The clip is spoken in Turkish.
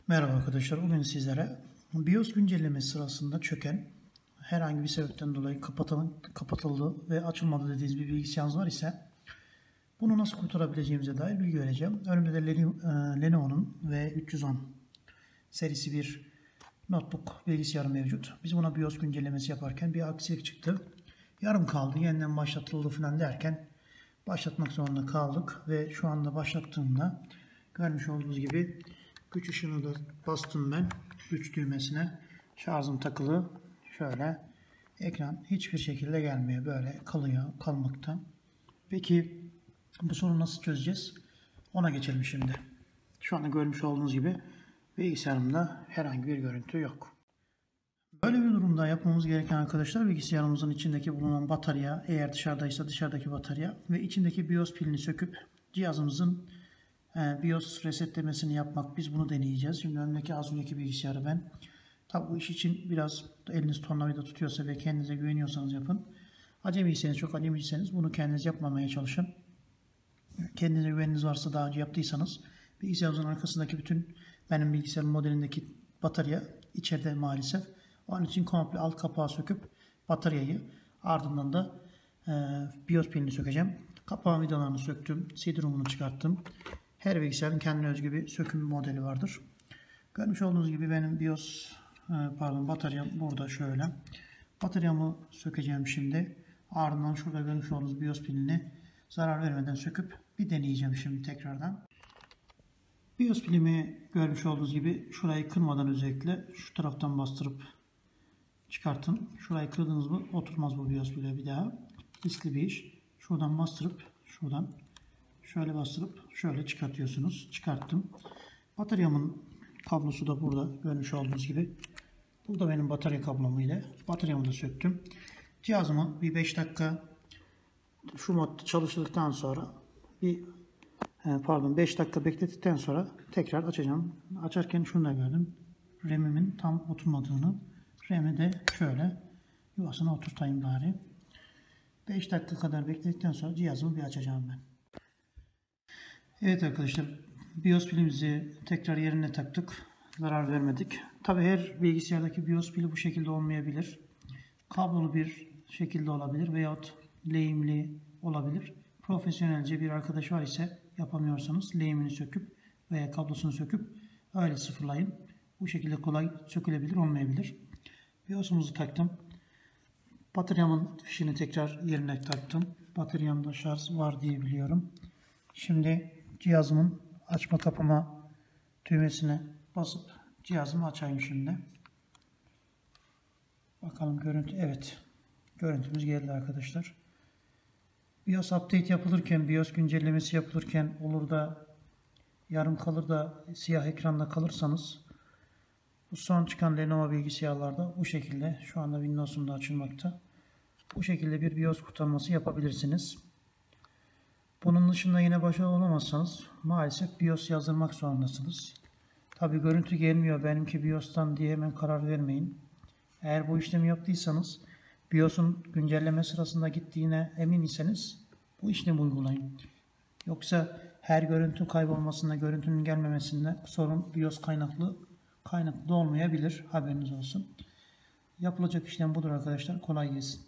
Merhaba arkadaşlar. Bugün sizlere BIOS güncellemesi sırasında çöken, herhangi bir sebepten dolayı kapatıldı ve açılmadı dediğiniz bir bilgisayarınız var ise bunu nasıl kurtarabileceğimize dair bilgi vereceğim. Önümde de Lenovo'nun V310 serisi bir notebook bilgisayarı mevcut. Biz buna BIOS güncellemesi yaparken bir aksilik çıktı. Yarım kaldı, yeniden başlatıldı falan derken başlatmak zorunda kaldık ve şu anda başlattığımda görmüş olduğunuz gibi güç ışığını da bastım ben. Güç düğmesine. Şarjım takılı. Şöyle. Ekran hiçbir şekilde gelmiyor. Böyle kalmakta. Peki bu sorunu nasıl çözeceğiz? Ona geçelim şimdi. Şu anda görmüş olduğunuz gibi bilgisayarımda herhangi bir görüntü yok. Böyle bir durumda yapmamız gereken arkadaşlar, bilgisayarımızın içindeki bulunan batarya, eğer dışarıdaysa dışarıdaki batarya ve içindeki BIOS pilini söküp cihazımızın BIOS resetlemesini yapmak. Biz bunu deneyeceğiz. Şimdi önümdeki az önceki bilgisayarı ben. Tabi bu iş için biraz eliniz tornavida tutuyorsa ve kendinize güveniyorsanız yapın. Acemiyseniz, çok acemiyseniz bunu kendiniz yapmamaya çalışın. Kendinize güveniniz varsa, daha önce yaptıysanız, bilgisayarınızın arkasındaki bütün, benim bilgisayarın modelindeki batarya içeride maalesef. Onun için komple alt kapağı söküp bataryayı, ardından da BIOS pilini sökeceğim. Kapağın vidalarını söktüm. CD-ROM'unu çıkarttım. Her bilgisayarın kendine özgü bir söküm modeli vardır. Görmüş olduğunuz gibi benim bataryam burada şöyle. Bataryamı sökeceğim şimdi. Ardından şurada görmüş olduğunuz BIOS pilini zarar vermeden söküp bir deneyeceğim şimdi tekrardan. BIOS pilimi görmüş olduğunuz gibi şurayı kırmadan özellikle şu taraftan bastırıp çıkartın. Şurayı kırdınız mı oturmaz bu BIOS pili bir daha. Riskli bir iş. Şuradan bastırıp şuradan şöyle bastırıp şöyle çıkartıyorsunuz. Çıkarttım. Bataryamın kablosu da burada görmüş olduğunuz gibi. Burada benim batarya kablom ile bataryamı da söktüm. Cihazımı bir 5 dakika şu modda çalıştırdıktan sonra 5 dakika beklettikten sonra tekrar açacağım. Açarken şunu da gördüm. RAM'imin tam oturmadığını. RAM'i de şöyle yuvasına oturtayım bari. 5 dakika kadar bekledikten sonra cihazımı bir açacağım ben. Evet arkadaşlar, BIOS pilimizi tekrar yerine taktık. Zarar vermedik. Tabi her bilgisayardaki BIOS pili bu şekilde olmayabilir. Kablolu bir şekilde olabilir veyahut lehimli olabilir. Profesyonelce bir arkadaş var ise, yapamıyorsanız lehimini söküp veya kablosunu söküp öyle sıfırlayın. Bu şekilde kolay sökülebilir, olmayabilir. BIOS'umuzu taktım. Bataryamın fişini tekrar yerine taktım. Bataryamda şarj var diye biliyorum. Şimdi cihazımın açma kapama düğmesine basıp cihazımı açayım şimdi. Bakalım görüntü. Evet. Görüntümüz geldi arkadaşlar. BIOS update yapılırken, BIOS güncellemesi yapılırken olur da yarım kalır da siyah ekranda kalırsanız, bu son çıkan Lenovo bilgisayarlarda bu şekilde, şu anda Windows'um da açılmakta. Bu şekilde bir BIOS kurtarması yapabilirsiniz. Bunun dışında yine başarılı olamazsanız maalesef BIOS yazdırmak zorundasınız. Tabi görüntü gelmiyor benimki BIOS'tan diye hemen karar vermeyin. Eğer bu işlemi yaptıysanız, BIOS'un güncelleme sırasında gittiğine emin iseniz bu işlemi uygulayın. Yoksa her görüntü kaybolmasında, görüntünün gelmemesinde sorun BIOS kaynaklı da olmayabilir. Haberiniz olsun. Yapılacak işlem budur arkadaşlar. Kolay gelsin.